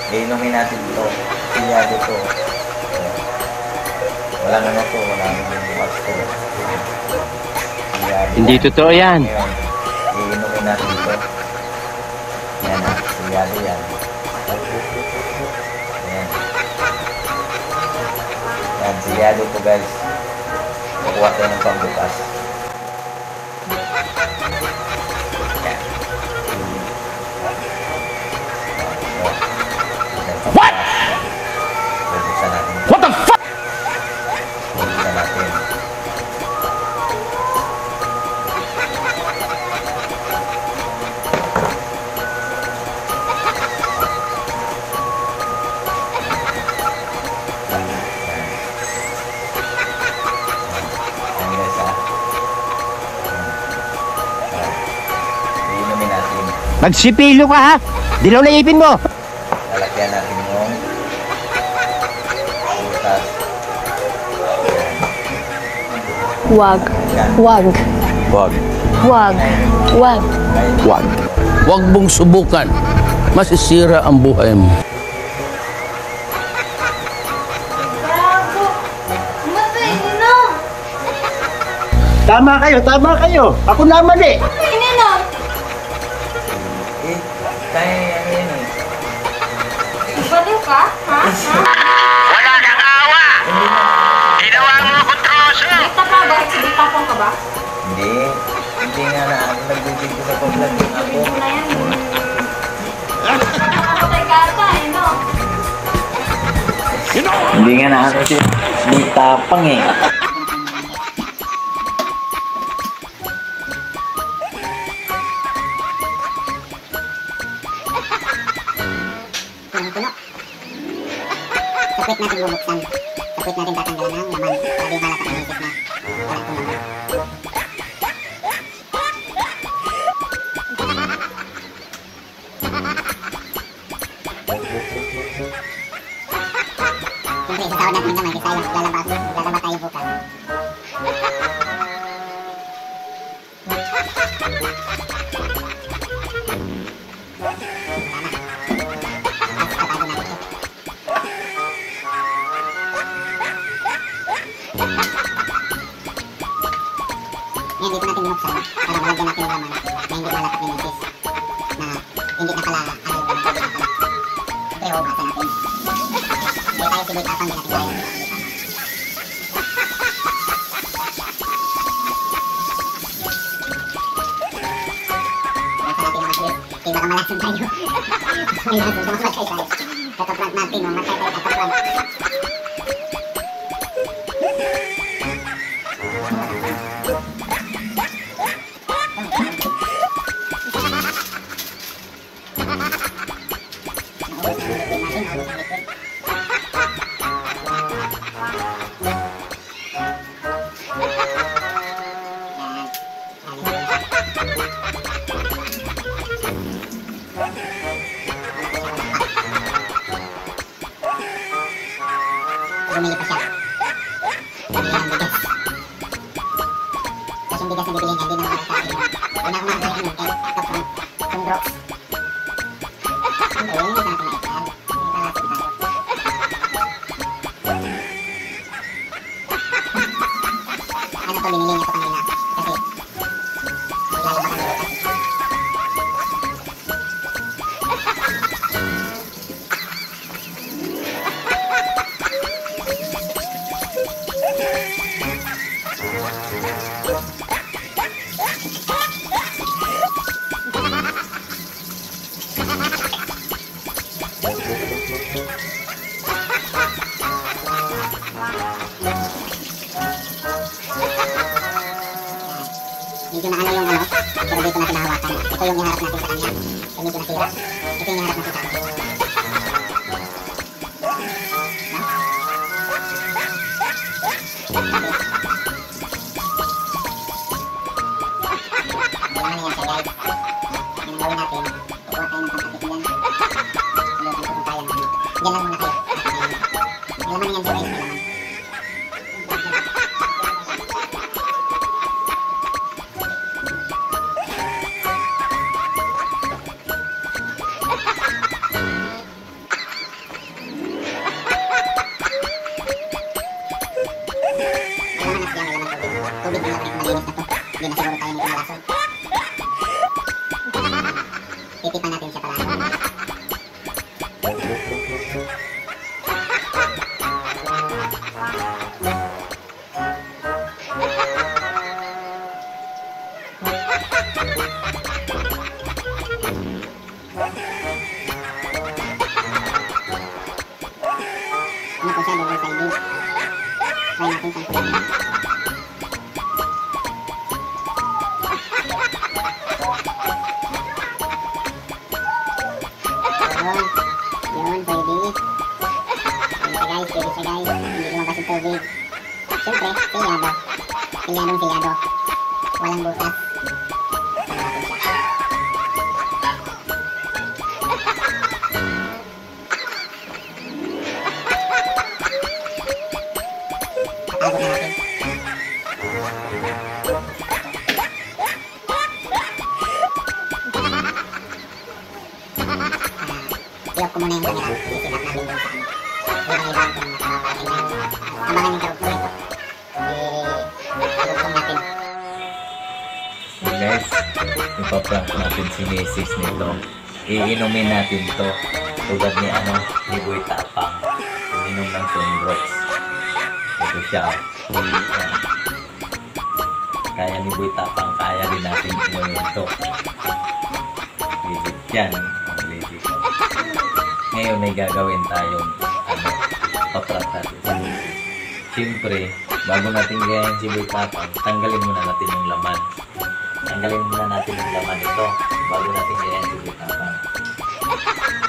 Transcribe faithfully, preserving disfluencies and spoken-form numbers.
Iinumin natin ito. Silyado to. Wala naman to. Wala naman bukas to. Silyado. Hindi totoo yan. Ngayon, iinumin natin ito. Yan na. Silyado yan. Yan. Yan. Silyado to guys. Kukuha tayo ng pangbukas. What? Bubuksan natin. What the fuck? Bubuksan natin. Ayan guys ha. Iinumin natin. Magsipilo ka ha? Dilaw na ipin mo. Lalagyan natin yung butas. Wag. Wag. Wag. Wag. Wag. Wag. Wag mong subukan. Masisira ang buhay mo. Bago! Matay na! Tama kayo, tama kayo. Ako na mali. Matay na! Eh, kaya ano yun eh. Baliw ka? Ha? Ha? Wala kang awa! Ginawa mo akong troso! Dita ka ba? Sige, tapong ka ba? Hindi. Hindi nga na ako nagbibigyo sa pag-vlog din ako. Sabihin mo na yan. Nakakatay ka ata eh, no? Hindi nga na ako siya. Hindi tapang eh. Puno-puno. Sa puwit natin bubuksan. Sa puwit natin tatanggalan ng laman. Para di halata ang isip na wala itong laman. Siyempre, isasahod natin yung laman kasi tayo lalaba, lalaba tayo bukas. Ngayon, dito natin binuksan para malagyan natin yung laman na hindi malatak yung misis na hindi na pala ano yung laman, hindi na pala. Siyempre, hugasan natin. Hindi tayo siboy tapang, hindi natin tayo. Hugasan natin mga sis. Kaya baka malasan tayo. Ngayon, sumamatay tayo. Kataplant natin, mamatay tayo kataplant. Bumili pa siya. Bumili ng bigas. Tapos yung bigas na bibili niya, hindi naman sa akin. Hindi na kumakain nun, kaya ito pang pang drops. Siyempre, yun yung natin maikal. Yung kalasip tayo. Ano to, binili niya to kanina. Kasi, maglalaba kami bukas. Medyo na ano yung ano, pero dito natin nahawakan. Ito yung iharap natin sa kanya. So medyo nasira. Ito yung iharap natin sa kanya. Kailangan na yan siya guys. Yan ang gawin natin. Kukuha tayo ng pangkapit niyan. Subukan ko kung kaya na ano. Diyan lang muna kayo. May laman yan siya guys. May laman. Ano po siya, double sided. Try natin sa kulay niya. Yun. Yun, pwede. Pwede siya guys, pwede siya guys. Hindi lumabas yung tubig. Siyempre, siyado. Silyadong siyado. Walang butas. Tama natin siya. Tago na natin. I-off ko muna yung camera. Isinap natin dun sa ano. Yung mga ibang kung nakakarating na yun. Abangan yung karugtong ito. I-karugtong natin. So guys, ipaprank natin si Missus nito. Iinumin natin to. Tulad ni ano, ni Boy Tapang. Inom ng Sunbrox. Ito siya. Yan. Kaya ni Boy Tapang, kaya din natin inumin to. Legit yan. Legit. Ngayon ay gagawin tayong ano, paprank natin sa Missus. Siyempre, bago natin gayahin si Boy Tapang, tanggalin muna natin yung laman. Tanggalin muna natin yung laman ito bago natin gayahin si Boy Tapang.